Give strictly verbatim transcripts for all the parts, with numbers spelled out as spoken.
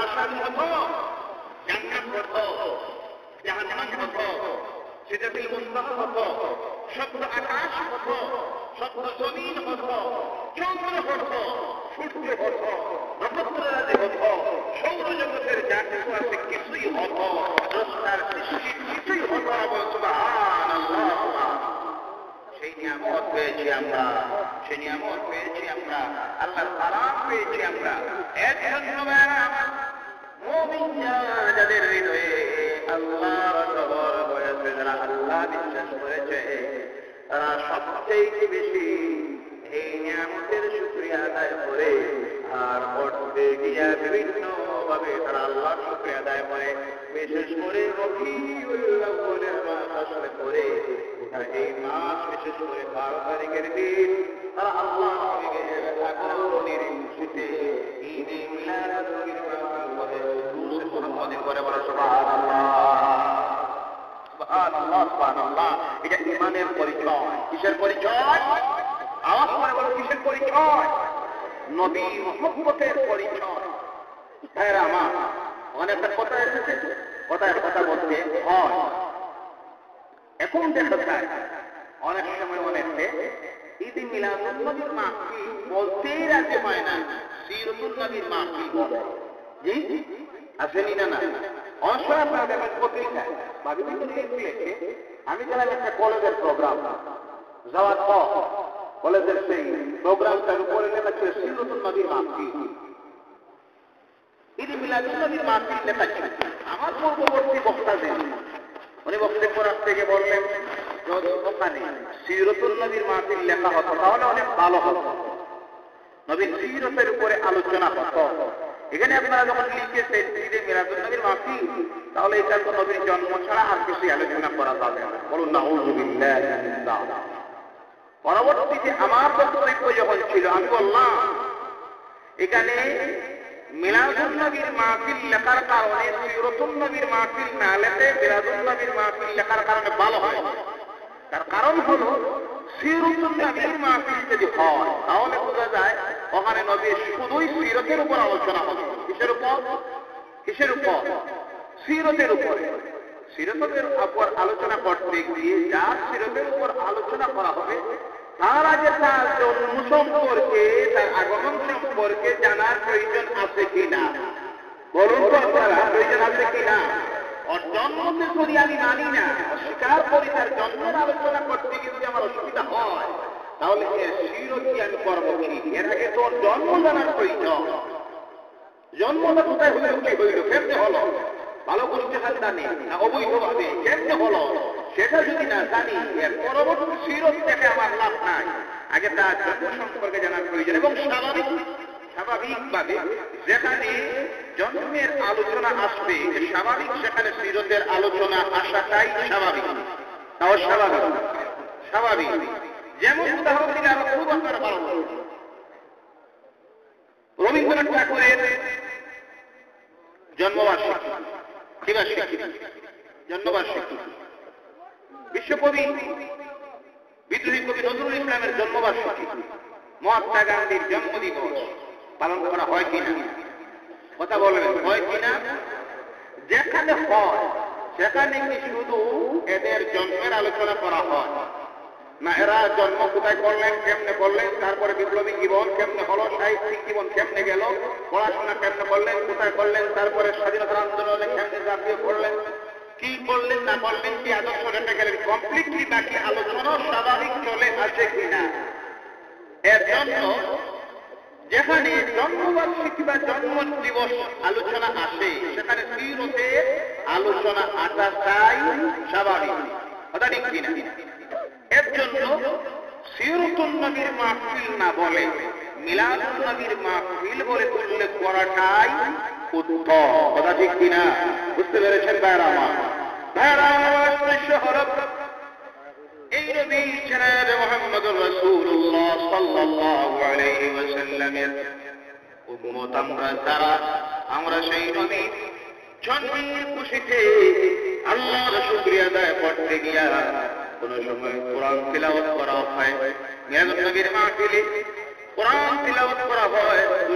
আরশ কত, জান্নাত কত, জাহান্নাম কত, সিদরাতুল মুনতাহা কত, সপ্ত আকাশ কত, সপ্ত জমিন কত, চন্দ্র কত, সূর্য কত, নক্ষত্ররাজি কত, সৌরজগতের যা কিছু আছে কিছুই কত, স্রষ্টার সৃষ্টি কিছুই কত। সুবহানাল্লাহ। সেই নিয়ামত পেয়েছি আমরা, সেই নিয়ামত পেয়েছি আমরা, আল্লাহর সালাম পেয়েছি আমরা। এর জন্য মুমিন যাদের হৃদয়ে আল্লাহর খবর হয়েছে, যারা আল্লাহ বিশ্বাস করেছে, তারা সবচেয়ে বেশি এই নিয়ামতের শুকরিয়া আদায় করে আর পড়তে গিয়া বিভিন্ন ভাবে তারা আল্লাহর শুকরিয়া আদায় করে। বিশেষ করে রবিউল আউয়ালের মাস আসলে করে এই মাস, বিশেষ করে বারো তারিখের দিন তারা আল্লাহ নবীর আগমনের খুশিতে ঈদে মিলাদ নবীর মাহফিল করে দুরূদ মুহাম্মদি করে বলা সুবহানাল্লাহ, সুবহানাল্লাহ, সুবহানাল্লাহ। এটা ঈমানের পরিচয়। কিসের পরিচয়? আওয়াজ করে বলো, কিসের পরিচয়? নবী মুহাম্মদের পরিচয়। ভাইরা আমার, অনেকটা কথা এসেছে, কথায় কথা বলতে হয়। এখন দেখা যায় অনেক সময় অনেকে ঈদে মিলাদুন নবীর মাহফিল বলতেই রাজি হয় না, সিরাতুন নবীর মাহফিল বলে। জি আসেনি না? না অনেক সময় আপনারা দেখেন পত্রিকায় বা বিভিন্ন লিখে, আমি গেলাম একটা কলেজের প্রোগ্রাম, যাওয়ার পর কলেজের সেই প্রোগ্রামটার উপরে লেখা ছিল সিরাতুন নবীর মাহফিল, ঈদে মিলাদুন নবীর মাহফিল লেখা ছিল। আমার পূর্ববর্তী বক্তা যিনি, উনি বক্তব্য রাখতে গিয়ে বললেন ওখানে সিরাতুন নবীর মাহফিল লেখা হতো তাহলে অনেক ভালো হতো, নবীর সিরাতের উপরে আলোচনা হতো। এখানে আপনারা যখন লিখেছেন ঈদে মিলাদুন নবীর মাহফিল, তাহলে এটা তো নবীর জন্ম ছাড়া আর কিছু আলোচনা করা যাবে না। বলুন নাউযুবিল্লাহ। পরবর্তীতে আমার বক্তব্য যখন ছিল, আমি বললাম এখানে মিলাদুন নবীর মাহফিল লেখার কারণে সিরাতুন নবীর মাহফিল না লেখে মিলাদুন নবীর মাহফিল লেখার কারণে ভালো হয়। তার কারণ হলো সিরাতুন নবীর মাহফিল যদি হয় তাহলে বোঝা যায় ওখানে নবীর শুধুই সিরাতের উপর আলোচনা হবে। কিসের উপর? কিসের উপর? সিরাতের উপরে। সিরাতের উপর আলোচনা করতে গিয়ে যার সিরাতের উপর আলোচনা করা হবে তার আগে তার জন্ম সম্পর্কে, তার আগমন সম্পর্কে জানার প্রয়োজন আছে কিনা? বলুন তো আপনারা, প্রয়োজন আছে কিনা? ওর জন্মতে যদি আমি মানি না, অস্বীকার করি, তার জন্মের আলোচনা করতে গিয়ে যদি আমার অসুবিধা হয়, তাহলে এর সিরতি আমি করবো কি? এর আগে তো ওর জন্ম জানার প্রয়োজন। জন্মটা কোথায় হইল, কি হইল, কেমনে হলো, ভালো করে জানি না, অবৈধভাবে কেমনে হলো সেটা যদি না জানি, এর পরবর্তী সিরত দেখে আমার লাভ নাই। আগে তার জন্ম সম্পর্কে জানার প্রয়োজন। এবং স্বাভাবিক স্বাভাবিকভাবে যেখানে জন্মের আলোচনা আসবে স্বাভাবিক, সেখানে সিরতের আলোচনা আসাটাই স্বাভাবিক। তাও স্বাভাবিক স্বাভাবিক যেমন উদাহরণ দিলে আরো খুব আপনারা ভালো বলবেন। রবীন্দ্রনাথ ঠাকুরের জন্মবার্ষিকী, কি বার্ষিকী? জন্মবার্ষিকী। বিশ্বকবি বিদ্রোহী কবি নজরুল ইসলামের জন্মবার্ষিকী, মহাত্মা গান্ধীর জন্মদিবস পালন করা হয় কিনা? কথা বলবেন, হয় কিনা? যেখানে হয় সেখানে কি শুধু এদের জন্মের আলোচনা করা হয় না, এরা জন্ম কোথায় করলেন, কেমনে করলেন, তারপরে বিপ্লবী জীবন কেমনে হলো, সাহিত্যিক জীবন কেমনে গেল, পড়াশোনা কেমনে করলেন, কোথায় করলেন, তারপরে স্বাধীনতা আন্দোলনে কেমনে জাতীয় করলেন, কি করলেন না করলেন, কি আদর্শ রেখে গেলেন, কমপ্লিটলি বাকি আলোচনা স্বাভাবিক চলে আসে কিনা? এর জন্য যেখানে জন্মবার্ষিকী বা জন্ম দিবস আলোচনা আসে সেখানে সিরতের আলোচনা আসাটাই স্বাভাবিক। কথা ঠিক কিনা? এর জন্য সিরাতুন নবীর মাহফিল না বলে মিলাদুন নবীর মাহফিল বলে উল্লেখ করাটাই উত্তম। কথা ঠিক কিনা? বুঝতে পেরেছেন ভাইরা আমার? ভাইরা আমার, শহরত এই নবী জনাব মুহাম্মদুর রাসূলুল্লাহ সাল্লাল্লাহু আলাইহি ওয়াসাল্লামের উম্মত আমরা যারা, আমরা সেই নবী জন্মের খুশিতে আল্লাহর শুকরিয়া আদায় করতে গিয়া কোন সময় কোরআন তিলাওয়াত করা হয়, মিলাদুন নবীর মাহফিলে কোরআন তিলাওয়াত করা হয়, দুরূদ পড়া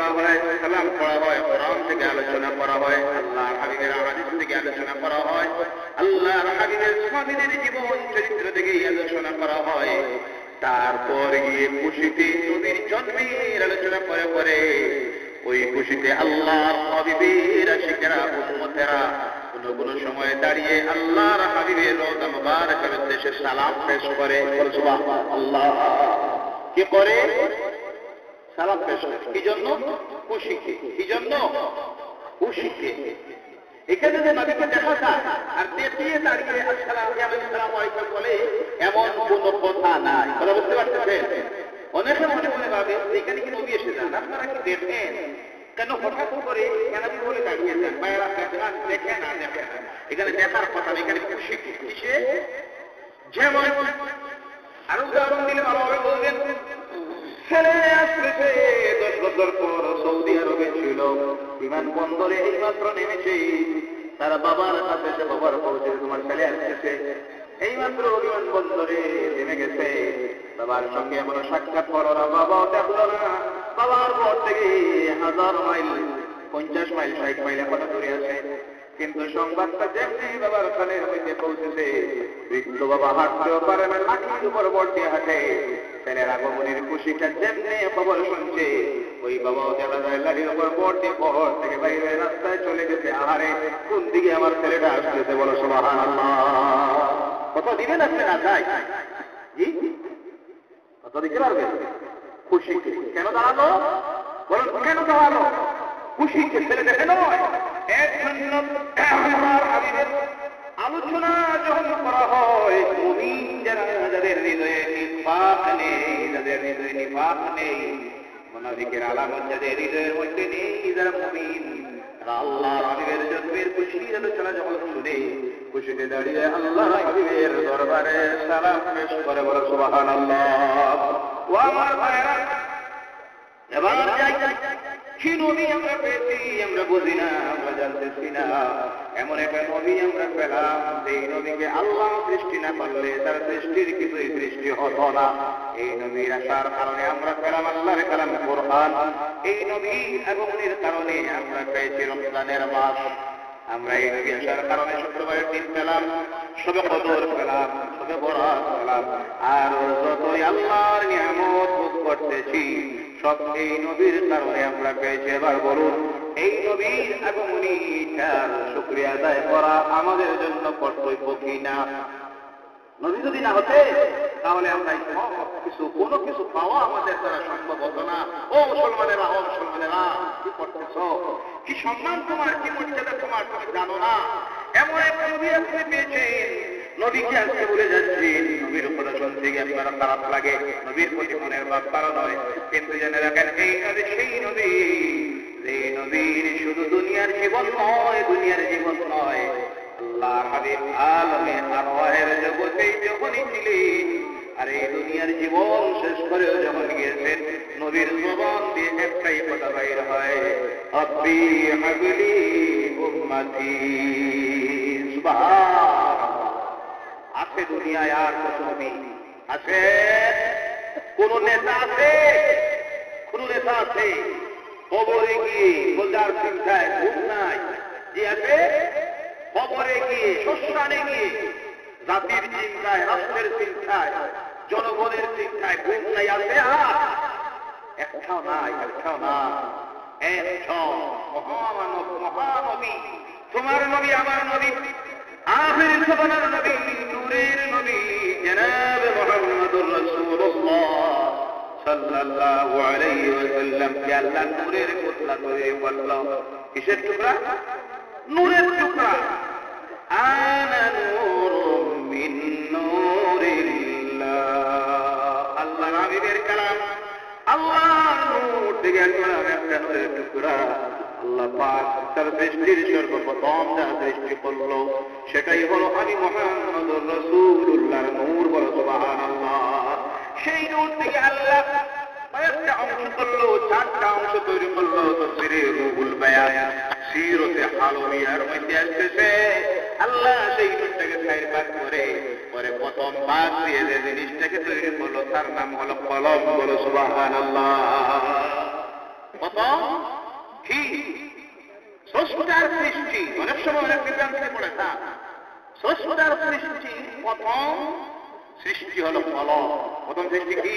হয়, সালাম পড়া হয়, কোরআন থেকে আলোচনা করা হয়, আল্লাহর হাবিবের হাদিস থেকে আলোচনা করা হয়, আল্লাহর হাবিবের সাহাবীদের জীবন চরিত্র থেকে আলোচনা করা হয়। তারপর গিয়ে খুশিতে নবীর জন্মের আলোচনা করে করে ওই খুশিতে আল্লাহর হাবিবের আশিকেরা উম্মতেরা কোন কোন সময় দাঁড়িয়ে আল্লাহর হাবিবের রওজা মুবারকের উদ্দেশ্যে সালাম পেশ করে। সুবহানাল্লাহ, কি করে? সালাম পেশ করে। কি জন্য? খুশিতে। কি জন্য? খুশিতে। এখানে যে নবীকে দেখা যায় আর দেখিয়ে দাঁড়িয়ে আসসালামু আলাইকুম বলে এমন কোন কথা নাই। কথা বুঝতে পারতেছেন? অনেকে মনে মনে ভাবে এখানে কি নবী এসে যান, আপনারা কি দেখেন কেন হঠাৎ করে কেনাবি বলে দাঁড়িয়ে যান? বাইরা দেখেন দেখে না দেখেন, এখানে দেখার কথা নেই, এখানে খুশি কিসে? যেমন আরো উদাহরণ দিলে ভালোভাবে বলবেন। ছেলে আসতেছে দশ বছর পর সৌদি আরবে ছিল, বিমানবন্দরে এইমাত্র নেমেছে, তারা বাবার কাছে সে বাবার পৌঁছে তোমার ছেলে আসতেছে, এইমাত্র বিমানবন্দরে নেমে গেছে, বাবার সঙ্গে এমন সাক্ষাৎ করো না, বাবাও দেখলো না, বাবার পর থেকে হাজার মাইল পঞ্চাশ মাইল ষাট মাইল এখনো দূরে আছে, কিন্তু সংবাদটা যেমনি বাবার কানের মধ্যে পৌঁছেছে, বৃদ্ধ বাবা হাঁটতেও পারে না, লাঠির উপর বর্তী হাঁটে, ছেলের আগমনের খুশিটা যেমনি খবর শুনছে, ওই বাবাও দেখা যায় লাঠির উপর বর্তী পর থেকে বাইরে রাস্তায় চলে গেছে। আহারে, কোন দিকে আমার ছেলেটা আসতেছে, বলো সুবহানাল্লাহ। কত দিবেন আপনি না যাই জি কত দিতে পারবে? খুশি কেন দাঁড়ালো? বলুন কেন দাঁড়ালো? খুশি ছেলে দেখে নয়, এক জন্য আলোচনা যখন করা হয়, মুমিন যারা, যাদের হৃদয়ে নিফাক নেই, যাদের হৃদয়ে নিফাক নেই, মুনাফিকের আলামত যাদের হৃদয়ের মধ্যে নেই, যারা মুমিন, আল্লাহর হাবিবের জন্মের খুশির আলোচনা যখন শুনে খুশিতে দাঁড়িয়ে আল্লাহর হাবিবের দরবারে সালাম পেশ করে, বলে সুবহানাল্লাহ। ও আমার ভাইরা, এবার যাই, কি নবী আমরা পেয়েছি আমরা বুঝি না, আমরা জানতেছি না। এমন একটা নবী আমরা পেলাম, এই নবীকে আল্লাহ সৃষ্টি না করলে তার সৃষ্টির কিছুই সৃষ্টি হতো না। এই নবীর আসার কারণে আমরা পেলাম আল্লাহর কালাম কোরআন। এই নবীর আগমনের কারণে আমরা পেয়েছি রমজানের মাস। আমরা এই নবী আসার কারণে শুক্রবারের দিন পেলাম, শবে কদর পেলাম, শবে বরাত পেলাম, আর যতই আল্লাহর নিয়ামত ভোগ করতেছি সব এই নবীর কারণে আমরা পেয়েছি। এবার বলুন, এই নবীর আগমনীটার শুকরিয়া আদায় করা আমাদের জন্য কর্তব্য কি না? নবী যদি না হতে তাহলে আমরা কিছু কোনো কিছু পাওয়া আমাদের দ্বারা সম্ভব হতো না। ও মুসলমানেরা, ও মুসলমানেরা, কি করতেছ? কি সম্মান তোমার, কি মর্যাদা তোমার, তুমি জানো না? এমন এক নবী আপনি পেয়েছেন, নবীকে আজকে বলে যাচ্ছেন, নবীর উপরে শুনতে গিয়ে আপনারা খারাপ লাগে, নবীর প্রতি মনের ভাব কারণ নয়, কিন্তু জেনে রাখেন এই নবী সেই নবী, এই নবীর শুধু দুনিয়ার জীবন নয়, দুনিয়ার জীবন নয়, আল্লাহর হাবিব আলমে আরওয়াহের জগতেই যখনই ছিলেন, আর এই দুনিয়ার জীবন শেষ করেও যখন গিয়েছেন, নবীর জবান দিয়ে একটাই কথা বাইর হয়, আব্বি হাবলি উম্মতি। সুবহানাল্লাহ। আছে দুনিয়ায় আর কোন নবী আছে? কোন নেতা আছে? কোন নেতা আছে? কবরে গিয়ে গোজার চিন্তায় ঘুম নাই যে আছে? কবরে গিয়ে, শ্মশানে গিয়ে জাতির চিন্তায়, রাষ্ট্রের চিন্তায়, জনগণের চিন্তায় ঘুম নাই আছে? একটাও নাই, একটাও না। একজন মহামানব, মহানবী, তোমার নবী, আমার নবী, আখির জামানার নবী, নূরের নবী, জনাব মুহাম্মদুর রাসূলুল্লাহ সাল্লাল্লাহু আলাইহি ওয়াসাল্লাম কে আল্লাহ নূরের পুতলা করে বলল। কিসের টুকরা? নূরের টুকরা। আনা নূরুম মিন নূরিল্লাহ। আল্লাহর হাবিবের কালাম, আল্লাহর নূর থেকে একটা নূরের টুকরা। আল্লাহ পাক তার সৃষ্টির সর্বপ্রথম যা সৃষ্টি করলো সেটাই হলো আমি মুহাম্মদুর রাসূলুল্লাহর নূর। বলো সুবহানাল্লাহ। সেই নূর থেকে আল্লাহ কয়েকটা অংশ করলো, চারটা অংশ তৈরি করলো। তাফসীরে রুহুল বায়ান, সিরতে হালবিয়ার মধ্যে আসতেছে আল্লাহ সেই নূরটাকে চার ভাগ করে পরে প্রথম ভাগ দিয়ে যে জিনিসটাকে তৈরি করলো তার নাম হলো কলম। বলো সুবহানাল্লাহ। প্রথম কি স্রষ্টার সৃষ্টি, অনেক সময় অনেক বিভ্রান্তিতে পড়ে থাক। স্রষ্টার সৃষ্টি প্রথম সৃষ্টি হলো কলম। প্রথম সৃষ্টি কি?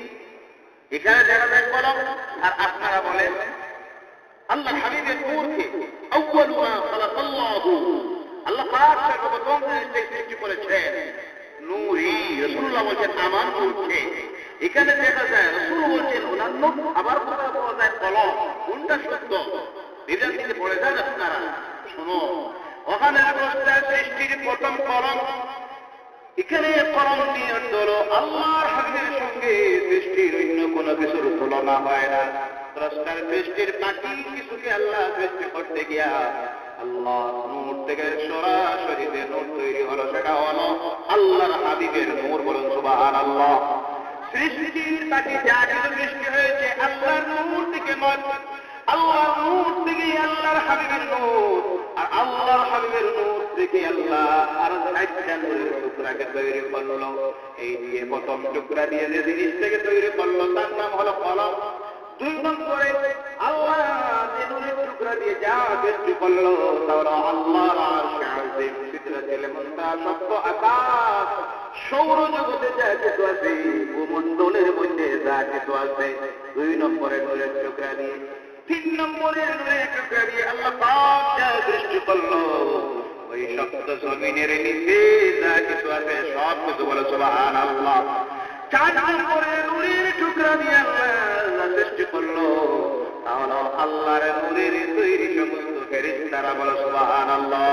এখানে দেখা যায় কলম, আর আপনারা বলেন আল্লাহ হাবিবের নূরকে আউয়ালু মা খালাকাল্লাহু, আল্লাহ পাক সর্বপ্রথম সৃষ্টি করেছেন নূরই। রাসূলুল্লাহ বলেন আমার নূরকে। এখানে দেখা যায় রাসূল বলেন ওনার নূর, আবার কোথাও বলা যায় কলম। কোনটা সত্য? বিভ্রান্তিতে পড়ে যান আপনারা। শোনো, ওখানে স্রষ্টার সৃষ্টির প্রথম কলম, এখানে কলম নিয়ে হলো আল্লাহর হাবিবের সঙ্গে সৃষ্টির অন্য কোনো কিছুর তুলনা হয় না। স্রষ্টার সৃষ্টির বাকি কিছুকে আল্লাহ সৃষ্টি করতে গিয়া আল্লাহ নূর থেকে সরাসরি যে নূর তৈরি হলো সেটা হলো আল্লাহর হাবিবের নূর। বলুন সুবহানাল্লাহ। সৃষ্টির বাকি যা কিছু সৃষ্টি হয়েছে আল্লাহর নূর থেকে নয়, আল্লাহর নূর থেকে আল্লাহর হাবিবের নূর, আর আল্লাহর হাবিবের নূর থেকে আল্লাহ আর একটা নূরের টুকরাকে তৈরি করলো। এই দিয়ে প্রথম টুকরা দিয়ে যে জিনিস থেকে তৈরি করলো তার নাম হলো কলম। দুই নম্বরে আল্লাহ যে নূরের টুকরা দিয়ে যা সৃষ্টি করলো তা হলো আল্লাহর আরশ আজিম, সিদরাতুল মুনতাহা, সপ্ত আকাশ, সৌরজগতে যা কিছু আছে, ভূমণ্ডলের মধ্যে যা কিছু আছে। দুই নম্বরে নূরের টুকরা দিয়ে, তিন নম্বরে নূরের টুকরা দিয়ে আল্লাহ পাক যা সৃষ্টি করলো ওই সপ্ত জমিনের নিচে যা কিছু আছে সব কিছু। বলে সুবহানাল্লাহ। চার নম্বরে নূরের টুকরা দিয়ে আল্লাহ সৃষ্টি করলো তাহলে আল্লাহর নূরের তৈরি সমস্ত ফেরেশতারা। বলে সুবহানাল্লাহ।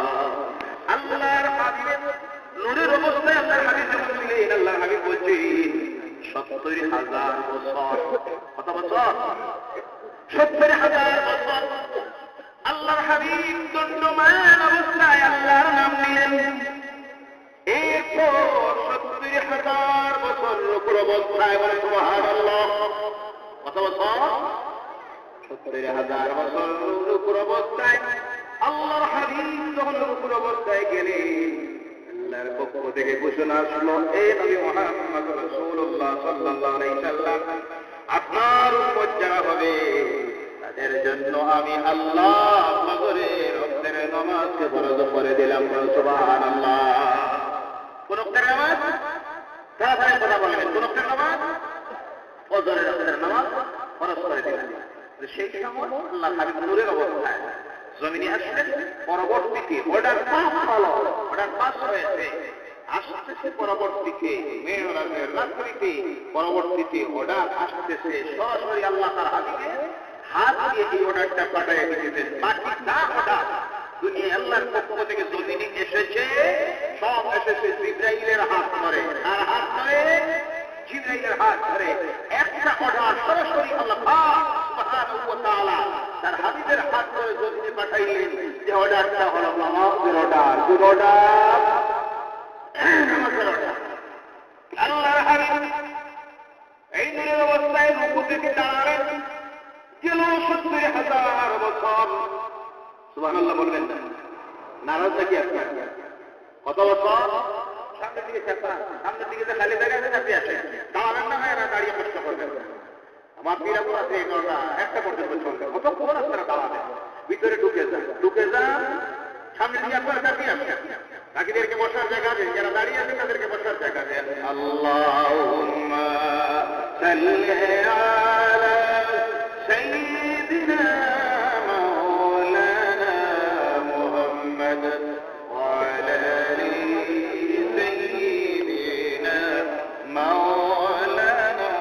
আল্লাহর হাবিবের নূরের অবস্থায় আল্লাহর হাবিব যখন ছিলেন, আল্লাহর হাবিব বলছেন সত্তর হাজার বছর। কত বছর? সত্তর হাজার বছর আল্লাহর হাবিব দণ্ডমান অবস্থায় আল্লাহর নাম নিলেন। এরপর সত্তর হাজার বছর রূপর অবস্থায়। বলে সুবহানাল্লাহ। কত বছর? সত্তর হাজার বছর রূপর অবস্থায় আল্লাহর হাবিব যখন রূপর অবস্থায় গেলেন, আল্লাহর পক্ষ থেকে ঘোষণা আসলো, এ নবী মুহাম্মদ রাসূলুল্লাহ সাল্লাল্লাহু আলাইহি সাল্লাম, আপনার উম্মত যারা হবে তাদের জন্য আমি আল্লাহ ফজরের ওয়াক্তের নামাজকে ফরজ করে দিলাম। সুবহানাল্লাহ। কোন ওয়াক্তের নামাজ? তাড়াতাড়ি কথা বলবেন। কোন ওয়াক্তের নামাজ? ফজরের ওয়াক্তের নামাজ ফরজ করে দিলাম। সেই সময় আল্লাহ হাবিব নূরের অবস্থায় জমিনে আসলেন। পরবর্তীতে অর্ডার পাস হলো, অর্ডার পাস হয়েছে, আসতেছে পরবর্তীতে মেরাজের রাত্রিতে, পরবর্তীতে অর্ডার আসতেছে সরাসরি আল্লাহ তার হাবিবের হাত দিয়ে এই অর্ডারটা পাঠিয়ে দিতেছেন। বাকি যা অর্ডার দুনিয়া আল্লাহর পক্ষ থেকে জমিনে এসেছে সব এসেছে জিবরাইলের হাত ধরে। আর হাত ধরে? জিবরাইলের হাত ধরে। একটা অর্ডার সরাসরি আল্লাহ পাক সুবহানাহু ওয়া তাআলা তার হাবিবের হাত ধরে জমিনে পাঠাইলেন। যে অর্ডারটা হলো নামাজের অর্ডার। কোন অর্ডার? নামাজের অর্ডার। আল্লাহর হাবিব এই নূরের অবস্থায় রুকু থেকে দাঁড়ালেন। গেল সত্তর হাজার বছর। সুবহানাল্লাহ বলবেন না? নারাজ নাকি আপনার? কত বছর? সামনের দিকে চাপা, সামনের দিকে যে খালি জায়গা আছে চাপিয়ে আসে। দাঁড়াবেন না, হয় না দাঁড়িয়ে কষ্ট করবেন। আমার বিরাপুর আছে এগারোটা একটা পর্যন্ত চলবে। কতক্ষণ আপনারা দাঁড়াবেন? ভিতরে ঢুকে যান, ঢুকে যান, সামনের দিকে আপনারা চাপিয়ে আসেন। বাকিদেরকে বসার জায়গা দেন, যারা দাঁড়িয়ে আছেন তাদেরকে বসার জায়গা দেন। আল্লাহুম্মা সাল্লি আলা সাইয়্যিদিনা মাওলানা মুহাম্মদ ওয়া আলা আলি সাইয়্যিদিনা মাওলানা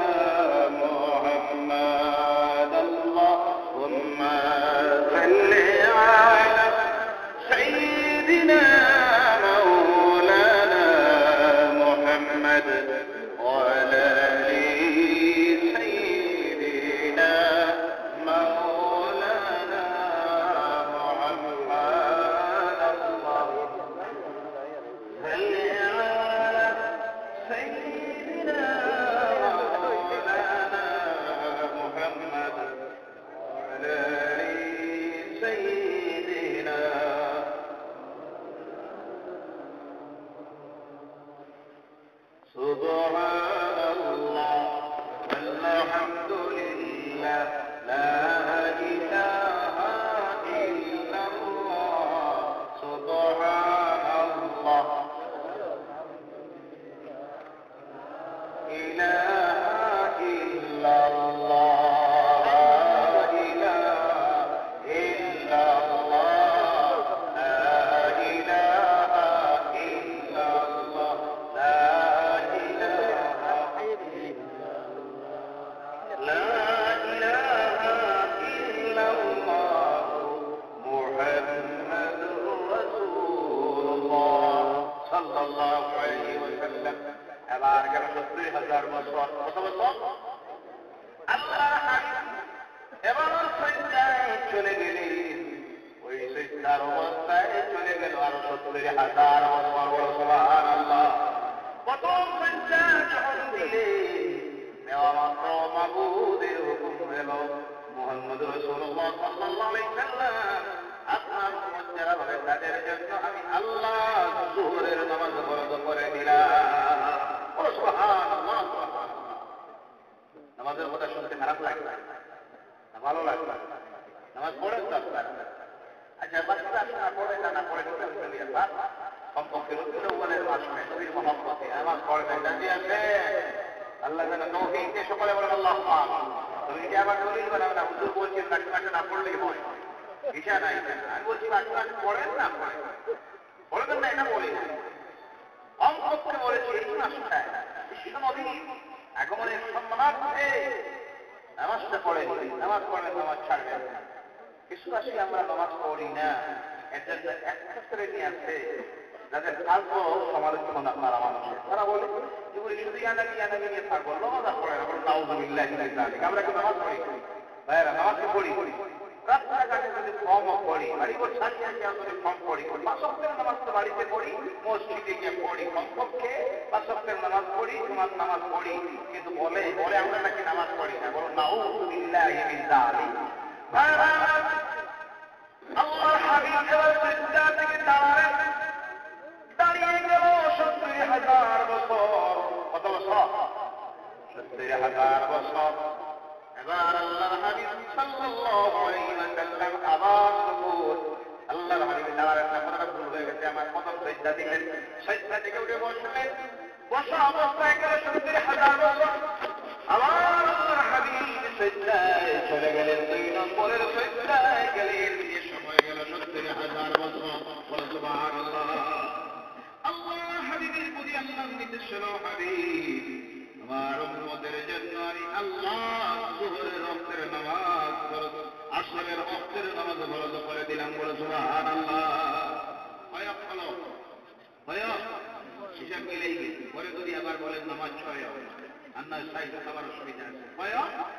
মুহাম্মদ। আল্লাহুম্মা সাল্লি আলা সাইয়্যিদিনা মাওলানা মুহাম্মদ ওয়া আলা আলি সাইয়্যিদিনা মাওলানা চলে গেলেন, ওই সিজদার অবস্থায় চলে গেল আরো সত্তর হাজার বছর। সুবহানাল্লাহ। প্রথম সিজদা যখন দিলেন, দেওয়া মাত্র মাবুদের হুকুম এলো, মুহাম্মদ রাসূলুল্লাহ সাল্লাল্লাহু আলাইহি সাল্লাম আপনার উম্মত যারা হবে তাদের জন্য আমি আল্লাহ যোহরের নামাজ ফরজ করে দিলাম। সুবহানাল্লাহ। নামাজের কথা শুনতে খারাপ লাগে না, ভালো লাগে? নামাজ পড়েন তো আপনারা? আচ্ছা, বাচ্চা আপনারা পড়ে না না পড়ে কমপক্ষে রসুল আউয়ালের মাসে নবীর মহব্বতে নামাজ পড়বেন। জানি আছে আল্লাহ যেন তৌফিক দিয়ে সকলে বলেন আল্লাহুম্মা আমিন। তুমি কি আবার দলিল বানাবে না? হুজুর বলছেন বাচ্চা বাচ্চা না পড়লেই হয়, ইশা নাই। আমি বলছি বাচ্চা বাচ্চা পড়েন না পড়েন, পড়বেন না এটা বলি না, কমপক্ষে বলেছি এই মাসটায় বিশ্ব নবীর আগমনের সম্মানার্থে নামাজটা পড়ে নিন। নামাজ পড়েন, নামাজ ছাড়বেন। কিছু আসি আমরা নামাজ পড়ি না, এর জন্য একটা শ্রেণী আছে যাদের থাকবো সমালোচনা তারা মানুষের, তারা বলে যে বলি শুধু ইয়ানাবি ইয়ানাবি নিয়ে থাকবো, নামাজ পড়ে না, বলে নাউযুবিল্লাহ মিনাজ যালিক। আমরা কি নামাজ পড়ি? ভাইরা নামাজকে পড়ি, রাস্তাঘাটে যদি কমও পড়ি, বাড়ি ঘর ছাড়িয়ে আসি আমরা কম পড়ি, পাঁচ ওয়াক্তের নামাজ তো বাড়িতে পড়ি, মসজিদে গিয়ে পড়ি, কমপক্ষে পাঁচ ওয়াক্তের নামাজ পড়ি, জুমার নামাজ পড়ি। কিন্তু বলে বলে আমরা নাকি নামাজ পড়ি না, বলো নাউযুবিল্লাহ মিনাজ যালিক। ভাইরা আল্লাহর হাবিব এবার সিজদা থেকে দাঁড়ালেন, দাঁড়িয়ে গেল সত্তর হাজার বছর। কত বছর? সত্তর হাজার বছর। এবার আল্লাহর হাবিব সাল্লাল্লাহু আলাইহি ওয়াসাল্লাম আবার সুকুত। আল্লাহর হাবিব দাঁড়ালেন, আপনারা ভুল হয়ে গেছে, আমার প্রথম সিজদা দিলেন, সিজদা থেকে উঠে বসলেন, বসা অবস্থায় গেল সত্তর হাজার বছর। আবার আল্লাহর হাবিব সিজদায় চলে গেলেন, দুই নম্বরের সিজদায় গেলেন, এই সময় গেল সত্তর হাজার বছর। সুবহানাল্লাহ। আল্লাহর হাবিবের প্রতি আল্লাহর নির্দেশ হলো, হাবিব আমার উম্মতের জন্য আমি আল্লাহ যোহরের ওয়াক্তের নামাজ ফরজ, আসরের ওয়াক্তের নামাজ ফরজ করে দিলাম। বলে সুবহানাল্লাহ। হয় হলো হয় হিসাব মিলেই গেছে। পরে যদি আবার বলেন নামাজ ছয় হবে, আন্নার সাইডে খাবার অসুবিধা আছে। হয়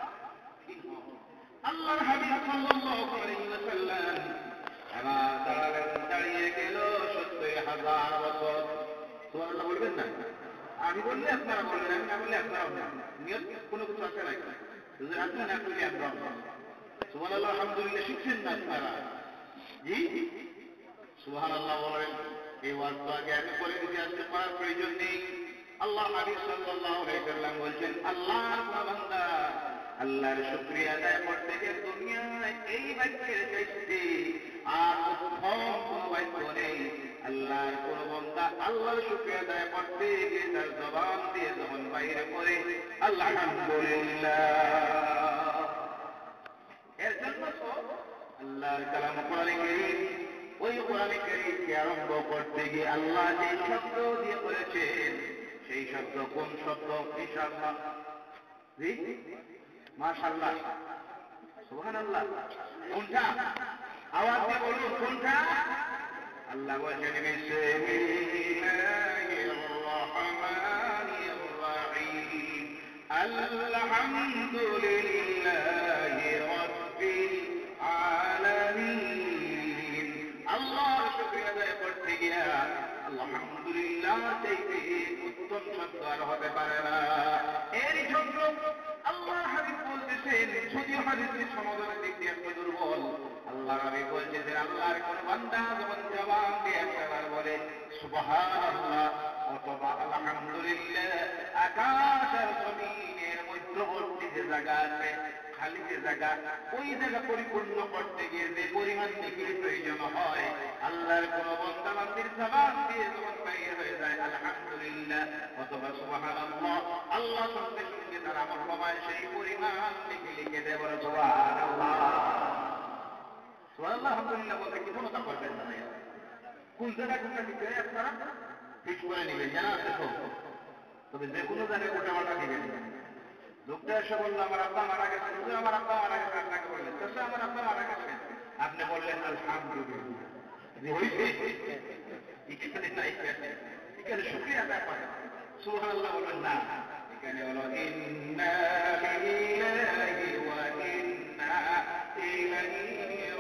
আল্লাহর হাবিব সাল্লাল্লাহু আলাইহি ওয়াসাল্লাম এবার দাঁড়ালেন, দাঁড়িয়ে গেল সত্তর হাজার বছর। সুবহানাল্লাহ বলবেন না? আমি বললে আপনারা বলবেন, আমি না বললে আপনারা বলবেন। নিয়ত কোনো কিছু আছে নাকি? যদি আপনি না করলে আমরা সুবহানাল্লাহ আলহামদুলিল্লাহ শিখছেন না আপনারা? জি সুবহানাল্লাহ বলেন। এই ওয়াজ আগে আমি বলে দিতে আজকে করার প্রয়োজন নেই। আল্লাহ হাবিব সাল্লাল্লাহু আলাইহি ওয়াসাল্লাম বলছেন, আল্লাহর বান্দা আল্লাহর শুকরিয়া আদায় করতে গিয়ে দুনিয়ায় এই বাক্যের চাইতে আর উত্তম কোন বাক্য নেই। আল্লাহর কোন বান্দা আল্লাহর শুকরিয়া আদায় করতে গিয়ে তার জবান দিয়ে যখন বাইরে করে আলহামদুলিল্লাহ, এর জন্য তো আল্লাহর কালাম কোরআনে কারীম, ওই কোরআনে কারীমকে আরম্ভ করতে গিয়ে আল্লাহ যে শব্দ দিয়ে বলেছেন, সেই শব্দ কোন শব্দ? ইনশাআল্লাহ, জি মাশাআল্লাহ, সুবহানাল্লাহ। কোনটা? আওয়াজ দিয়ে বলুন কোনটা? আল্লাহ বলেছেন বিসমিল্লাহির রহমানির রহিম, আলহামদুলিল্লাহি রাব্বিল আলামিন। আল্লাহর শুকরিয়া আদায় করতে গিয়া আলহামদুলিল্লাহ চাইতে উত্তম শব্দ আর হতে পারে না। এরই জন্য আল্লাহ হাবিব বলতেছেন, যদিও হাদিসের সমাধানের দিক দিয়ে আপনি দুর্বল, আল্লাহ হাবিব বলতেছেন আল্লাহর কোন বান্দা যখন জবান দিয়ে একবার বলে সুবহানাল্লাহ অথবা আলহামদুলিল্লাহ, আকাশ আর জমিনের মধ্যবর্তী যে জায়গা আছে, খালি যে জায়গা, ওই জায়গা পরিপূর্ণ করতে গিয়ে যে পরিমাণ নেকির প্রয়োজন হয়, আল্লাহর কোন বান্দা বান্দির জবান দিয়ে যখন বাইর হয়ে যায় আলহামদুলিল্লাহ অথবা সুবহানাল্লাহ, আল্লাহ সঙ্গে সঙ্গে তার আমল নামায় সেই পরিমাণ নেকি লিখে দেয়। বলে সুবহানাল্লাহ। সুবহানাল্লাহ আলহামদুলিল্লাহ বলতে কি কোনটা করবেন না? কোন জায়গা কোনটা দিতে আপনারা ঠিক করে নেবেন, জানা আছে তো? তবে যে কোনো জায়গায় গোটা মাটা দিবেন। লোকটা এসে বললো আমার আব্বা মারা গেছে, আমার আব্বা মারা গেছে, আপনাকে বললেন চাচা আমার আব্বা মারা গেছে, আপনি বললেন আলহামদুলিল্লাহ, এখানে নাই, এখানে শুকরিয়া আদায় করেন, সুবহানাল্লাহ বলবেন না। এখানে হলো ইন্না লিল্লাহি ওয়া ইন্না ইলাইহি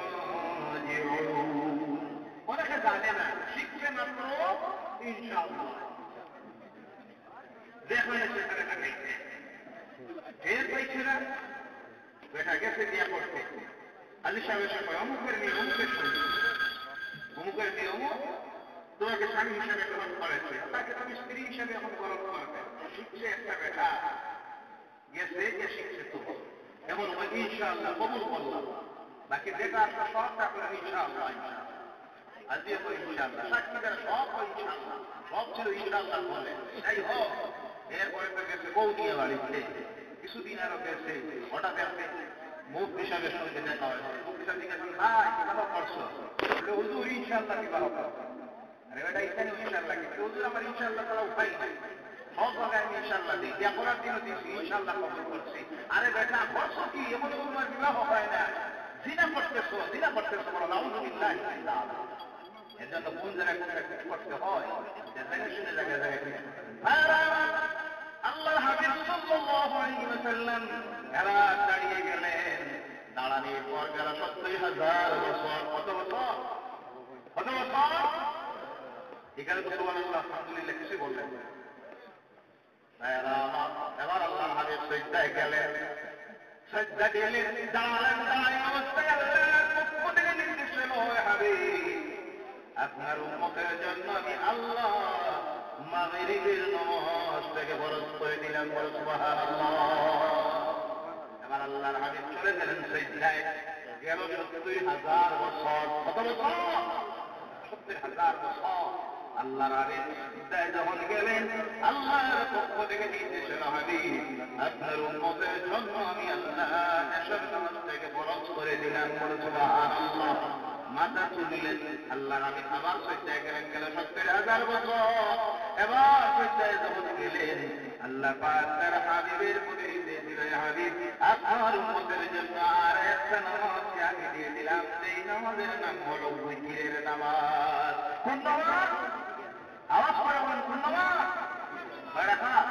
আলী সাহেব এসে কয় অমুকের মেয়ে অমুকের সঙ্গে অমুকের মেয়ে অমুক তোমাকে স্বামী হিসাবে গ্রহণ করেছে, তাকে তুমি স্ত্রী হিসাবে এখন গ্রহণ করবে। শিখছে একটা বেটা গেছে, কে শিখছে তো এখন ওই ইনশাআল্লাহ কবুল করলাম, বাকি যেটা আসলে সবটা করে ইনশাআল্লাহ ইনশাআল্লাহ আর দিয়ে তো ইনশাআল্লাহ সাক্ষীদের সব ইনশাআল্লাহ সব ছিল ইনশাআল্লাহ বলে। যাই হোক, এরপরে তো গেছে বউ নিয়ে বাড়িতে, কিছুদিন আরো গেছে, হঠাৎ একটা মুখ হিসাবে সঙ্গে দেখা হয়েছে। মুখ হিসাবে জিজ্ঞাসা ভাই বিবাহ করছো? হুজুর ইনশাআল্লাহ বিবাহ করছো। আরে বেটা এখানে ইনশাআল্লাহ কি হুজুর আমার ইনশাআল্লাহ তারা উপায় নাই, সব জায়গায় আমি ইনশাআল্লাহ দিই, বিয়া করার দিনও দিচ্ছি, ইনশাআল্লাহ কবুল করছি। আরে বেটা করছো কি এমন তোমার বিবাহ হয় না, জিনা করতেছো জিনা করতেছো বলো নাউযুবিল্লাহ। এর জন্য কোন জায়গায় কোনটা কিছু করতে হয় জেনে শুনে জায়গায় জায়গায় আল্লাহ হাবিব সাল্লাল্লাহু আলাইহি ওয়াসাল্লাম এরা দাঁড়িয়ে গেলেন। দাঁড়ানোর পর গেল সত্তর হাজার বছর। কত বছর? কত বছর? এখানে তো সুবহানাল্লাহ আলহামদুলিল্লাহ কিছু বললেন। এবার আল্লাহ হাবিব সিজদায় গেলেন, সিজদা দিলেন, দাঁড়ালেন, দাঁড়ায় অবস্থায় আল্লাহর পক্ষ থেকে নির্দেশ এলো, হে হাবিব আপনার উম্মতের জন্য আমি আল্লাহ মাগরিবের নামাজ থেকে ফরজ করে দিলাম। বলো সুবহানাল্লাহ। এবার আল্লাহর হাবিব চলে গেলেন সিজদায়, গেল সত্তর হাজার বছর। কত বছর? সত্তর হাজার বছর। আল্লাহর হাবিব সিজদায় যখন গেলেন, আল্লাহর পক্ষ থেকে নির্দেশ এলো, হাবিব আপনার উম্মতের জন্য আমি আল্লাহ এশার নামাজ থেকে ফরজ করে দিলাম। বলো সুবহানাল্লাহ। মাথা তুললেন, আল্লাহ হাবিব আবার সিজদায় গেলেন, গেল সত্তর হাজার বছর। এবার সিজদায় যখন গেলেন, আল্লাহ পাক তার হাবিবের প্রতি নির্দেশ দিল, হাবিব আপনার উম্মতের জন্য আর একটা নামাজ আমি দিয়ে দিলাম, সেই নামাজের নাম হলো জিকিরের নামাজ। কোন নামাজ? আওয়াজ করে বলেন, কোন নামাজ? কয় রাকাত?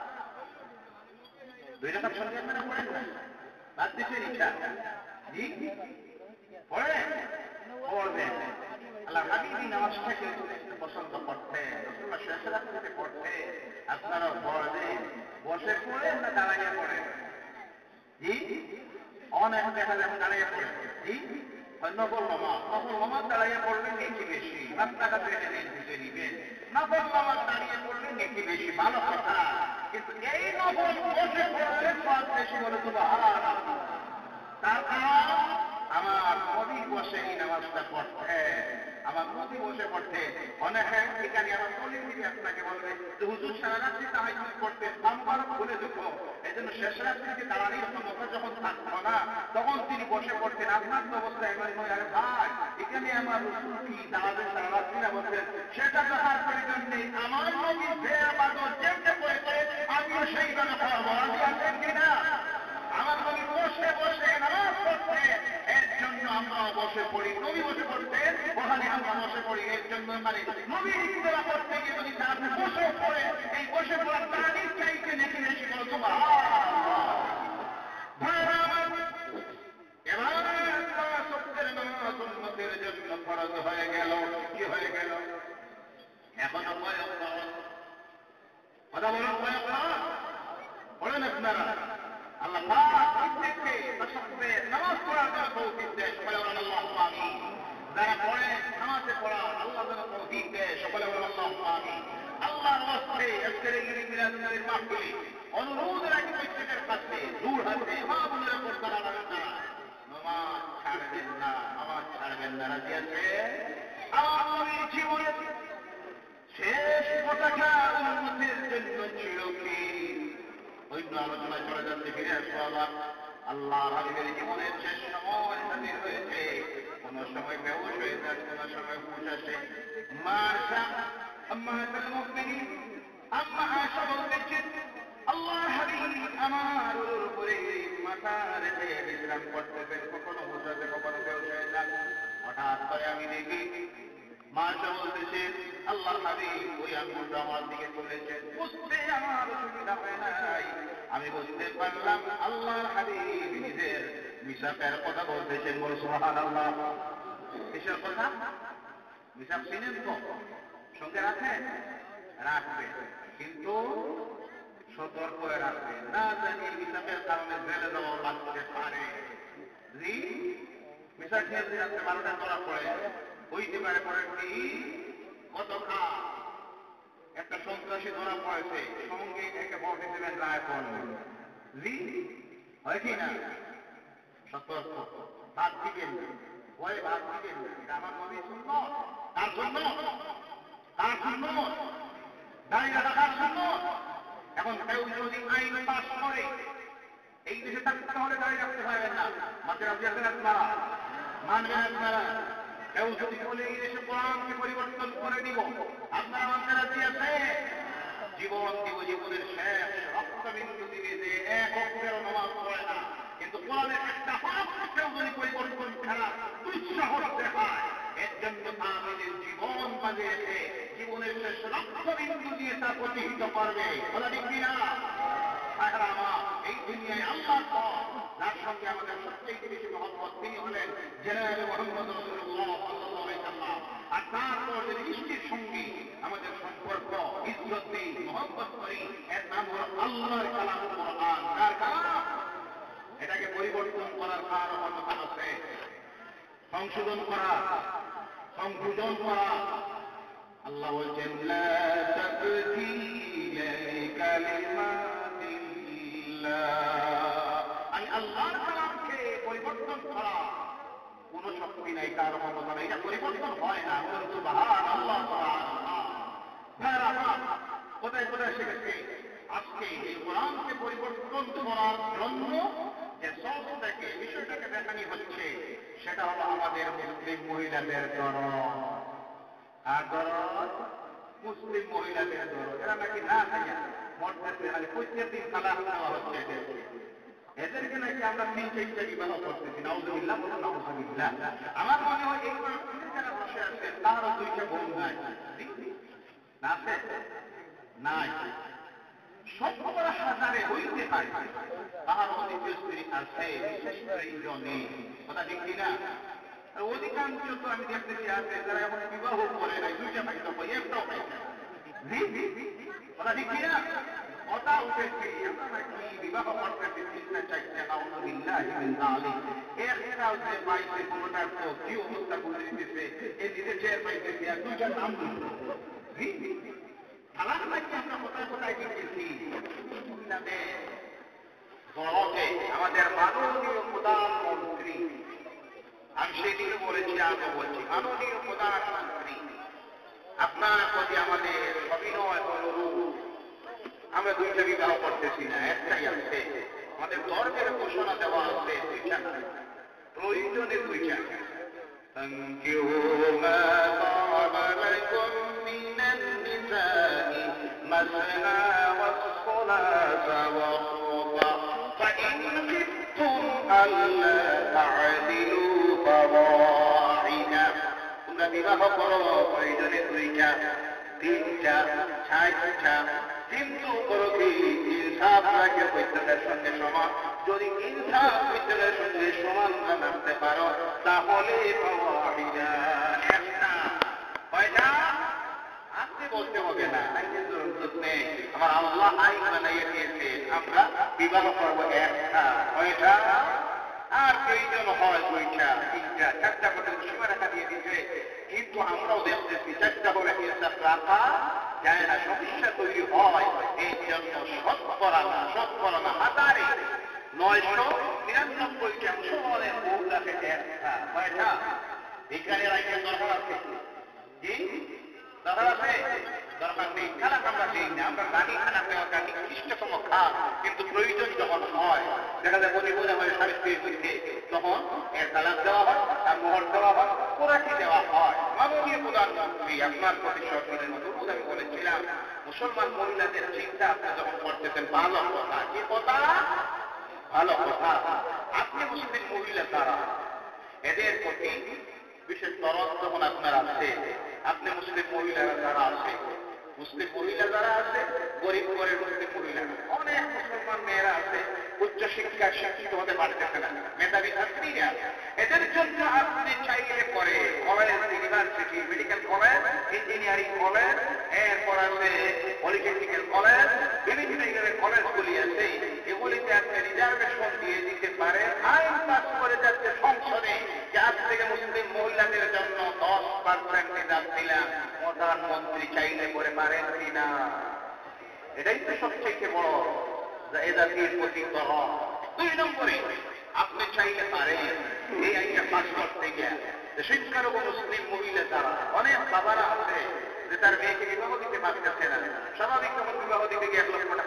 দুই রাকাত সঙ্গে আপনারা পড়েন না? বাদ দিচ্ছেন ইচ্ছা? জি পড়েন, পড়বেন। আল্লাহ হাবিবি নামাজটাকে পছন্দ করতেন, রাসূলুল্লাহ শেষ রাতে পড়তে আপনারা পড়বেন। বসে পড়েন না দাঁড়াইয়া পড়েন? জি অনেক দেখা যায় দাঁড়াইয়া পড়েন। জি নফল নামাজ, নফল নামাজ দাঁড়াইয়া পড়লে নেকি বেশি, রাস্তাঘাট থেকে দিতে নিবেন। নফল নামাজ দাঁড়িয়ে পড়লে নেকি বেশি, ভালো কথা, কিন্তু এই নফল বসে পড়লে সব বেশি। বলে সুবহানাল্লাহ। তার কারণ আমার নবী বসে এই নামাজটা পড়তে, আমার নবী বসে পড়তে। অনেক এখানে আমার নবী দিদি আপনাকে বলবে যে হুজুর সারা রাত্রি তাহাজ্জুদ করতেন, বারবার ভুলে যেত, এই জন্য শেষ রাত্রিতে দাঁড়ানোর ক্ষমতা যখন থাকতো না তখন তিনি বসে পড়তেন। আপনার তো অবস্থা এমন নয়। আরে ভাই এখানে আমার রসুল কি দাঁড়াবেন সারা রাত্রি না বলতেন, সেটা দেখার প্রয়োজন নেই। আমার নবী যে আবাদত যেমনি করে করে আমিও সেইভাবে করবো, আমি আছেন কিনা? আমার নবী বসে বসে নামাজ পড়তে, এর জন্য আমরা বসে পড়ি। নবী বসে পড়তেন, ওখানে আমরা বসে পড়ি। এর জন্য মানে নবী ইকরা করতে গিয়ে যদি আপনি বসে পড়ে, এই বসে পড়ার তারিখ চাইতে নাকি বেশি বলো সুবহানাল্লাহ। এবার সত্যের নামাজ উম্মতের জন্য ফরজ হয়ে গেল। কি হয়ে গেল? এখনো বয়স কথা বলুন, বয়স বলেন আপনারা। আল্লাহ প্রত্যেককে নামাজ পড়ার জন্য তৌফিক দেয়, সকলে বলেন আল্লাহুম্মা আমিন। যারা পড়ে নামাজে পড়া আল্লাহ যেন তৌফিক দেয়, সকলে বলেন আল্লাহুম্মা আমিন। আল্লাহর ওয়াস্তে আজকের এই মিলাদুন্নবীর মাহফিলে অনুরোধ রাখি প্রত্যেকের কাছে, দূর হাতে মা বোনেরা পড়তে পারবেন না, নামাজ ছাড়বেন না, নামাজ ছাড়বেন না। রাজি আছে? আমার নবীর জীবনে শেষ কথাটা উম্মতের জন্য ছিল কি? অন্য আলোচনায় চলে যাচ্ছে, ফিরে আসবো আবার। আল্লাহ হাবিবের জীবনের শেষ সময় হাজির হয়েছে। কোন সময় বেহুশ হয়ে যায়, কোন সময় হুঁশ আসে। মা আয়েশা আম্মা আয়েশাতুল মুমিনিন আম্মা আয়েশা বলতেছেন, আল্লাহ হাবিব আমার উপরে মাথা রেখে বিশ্রাম করতেছেন, কখনো হুঁশ আসে, কখনো বেহুশ হয়ে যায়। হঠাৎ করে আমি দেখি মা আয়েশা বলতেছেন, আল্লাহ হাবিব ওই আঙ্গুলটা আমার দিকে চলেছেন। বুঝতে আমার অসুবিধা হয় নাই, আমি বুঝতে পারলাম আল্লাহর হাবিব নিজের মিসাকের কথা বলতেছেন। বল সুবহানাল্লাহ। কিসের কথা? মিসাক চিনেন তো? সঙ্গে রাখেন? রাখবেন, কিন্তু সতর্ক হয়ে রাখবেন, না জানি মিসাকের কারণে জেলে দেওয়া লাগতে পারে। এসব নিয়ে যদি রাত্রে বারোটা ধরা পড়ে হইতে পারে পরে কি গতকাল একটা সন্ত্রাসী ধরা পড়েছে সঙ্গে একে ভোটে দেবেন রায় পড়বেন জি হয় কি না সতর্ক ভাত দিবেন ভয়ে ভাত দিবেন এটা আমার নবী শূন্য তার জন্য তার জন্য দাঁড়িয়ে রাখার জন্য এখন কেউ যদি আইন পাশ করে এই দেশে থাকতে হলে দাঁড়িয়ে রাখতে পারবেন না মাঝে রাজি আছেন আপনারা মানবেন আপনারা কেউ যদি বলে এই দেশে কোরআনকে পরিবর্তন করে দিব আপনারা মানতে রাজি আছে জীবন দিব জীবনের শেষ রক্তবিন্দু দিবে যে এক অক্ষরের নামাজ পড়ে না কিন্তু কোরআনের একটা হরফ কেউ যদি পরিবর্তন করার দুঃসাহস দেখায় এর জন্য তাদের জীবন বাজে এসে জীবনের শেষ রক্তবিন্দু দিয়ে তা প্রতিহিত করবে বলা ঠিক কিনা এই দুনিয়ায় আল্লাহ যার সঙ্গে আমাদের সবচেয়ে বেশি মহব্বত তিনি হলেন জেনারেল মোহাম্মদ রাসূলুল্লাহ সাল্লাল্লাহু আলাইহি ওয়াসাল্লাম আর তারপর যে মিষ্টির সঙ্গে আমাদের সম্পর্ক ইজ্জত দেই মহব্বত করি এর নাম হল আল্লাহর কালাম কোরআন কার কালাম এটাকে পরিবর্তন করার কার ক্ষমতা আছে সংশোধন করা সংশোধন করা আল্লাহ বলছেন লা তাবদীলা লিকালিমাতিল্লাহ আমি আল্লাহর কালামকে পরিবর্তন করা কোন শক্তি নাই কার ক্ষমতা নাই এটা পরিবর্তন হয় না সুবহানাল্লাহ সুবহানাল্লাহ কোথায় কোথায় শিখেছে আজকে এই কোরআনকে পরিবর্তন করার জন্য যে সোর্সটাকে বিষয়টাকে দেখানি হচ্ছে সেটা হলো আমাদের মুসলিম মহিলাদের দরদ আর দরদ মুসলিম মহিলাদের দরদ এরা নাকি না খাইয়া মরতেছে মানে প্রত্যেক দিন তালাক দেওয়া হচ্ছে এদেরকে এদেরকে নাকি আমরা তিন চারটা বিবাহ করতেছি নাউযুবিল্লাহ বলুন নাউযুবিল্লাহ আমার মনে হয় এই যারা বসে আছে তারও দুইটা বোন নাই না আছে নাই সবকটা হাজারে হইতে পারে তাহার অধিক স্ত্রী আছে বিশেষ করে জনে কথা ঠিক কিনা অধিকাংশ তো আমি দেখতেছি আছে যারা এখন বিবাহ করে নাই দুইটা পাইতে পাই একটাও পাইছে কথা ঠিক কিনা কথা উঠেছি আমরা নাকি বিবাহ করতেছি তিনটা চারটা নাউযুবিল্লাহ মিন যালিক একটাও যে পাইছে কোনটার তো কি অবস্থা করে দিতেছে এই নিজে চেয়ার পাইতেছি আর দুইটার নাম দিচ্ছে তালাক নাকি আমরা কোথায় কোথায় গিয়েছি আমাদের মাননীয় প্রধানমন্ত্রী আমি সেদিনও বলেছি আজও বলছি মাননীয় প্রধানমন্ত্রী আপনার প্রতি আমাদের সবিনয় অনুরোধ আমরা দুইটা বিবাহ করতেছি না একটাই আছে আমাদের ধর্মের ঘোষণা দেওয়া আছে দুইটা প্রয়োজনে দুইটা فانكحوا ما طاب لكم من النساء مثنى والثلاث والرباع فإن خفتم ألا تعدلوا فواحدة তোমরা বিবাহ করো প্রয়োজনে দুইটা তিনটা চারটা কিন্তু করো কি ইনসাফ রাখে বৈদ্যুতের সঙ্গে সমান যদি ইনসাফ বৈদ্যুতের সঙ্গে সমান জানাতে পারো তাহলে একটা কয়টা আপনি বলতে হবে না নেই আমার আল্লাহ আইন বানাইয়ে দিয়েছে আমরা বিবাহ করবো একটা কয়টা আর প্রয়োজন হয় দুইটা তিনটা চারটা পর্যন্ত সীমা রেখা দিয়ে দিচ্ছে কিন্তু আমরাও দেখতেছি চারটা হলে ইনসাফ রাখা যায় না সমস্যা তৈরি হয় এই জন্য শতকরা না শতকরা না হাজারে নয়শো নিরানব্বইটা মুসলমানের মহিলাকে একটা কয়টা বিজ্ঞানের আইনের দরকার আছে কি দরকার আছে দরকার নেই খানা আমরা দিই না আমরা গাড়ি খানা দেওয়া গাড়ি নির্দিষ্টতম খান কিন্তু প্রয়োজন যখন হয় দেখা যায় বলি বোঝা হয় সাড়ে স্ত্রীর মধ্যে তখন এর তালাক দেওয়া হয় তার মোহর দেওয়া হয় কোরাকি দেওয়া হয় মাননীয় প্রধানমন্ত্রী আপনার প্রতি সরকারের মতো আমি বলেছিলাম মুসলমান মহিলাদের চিন্তা আপনি যখন করতেছেন ভালো কথা কি কথা ভালো কথা আপনি মুসলিম মহিলা তারা এদের প্রতি বিশেষ দরদ যখন আপনার আছে আপনি মুসলিম মহিলারা যারা আছে মুসলিম মহিলা যারা আছে গরিব ঘরের মুসলিম মহিলা অনেক মুসলমান মেয়েরা আছে উচ্চ শিক্ষা শিক্ষিত হতে পারতেছে না মেধাবী ছাত্রীরা এদের জন্য আপনি চাইলে পরে college university medical college engineering college এরপর আছে পলিটেকনিক্যাল কলেজ বিভিন্ন কলেজগুলি আছে এগুলিতে আপনি রিজার্ভেশন দিয়ে দিতে পারে আইন পাস করে যাচ্ছে সংসদে যে আপনি প্রধানমন্ত্রী চাইলে করে পারেন কিনা? এটাই তো সবচেয়ে বড় এ জাতির প্রতি দরদ। দুই নম্বরে আপনি চাইলে পারেন এই আইনটা পাশ করতে গিয়ে সংখ্যালঘু মুসলিম মহিলা যারা অনেক বাবারা আছে যে তার মেয়েকে বিবাহ দিতে পারতেছে না, স্বাভাবিক যখন বিবাহ দিতে গিয়ে এক লক্ষ টাকা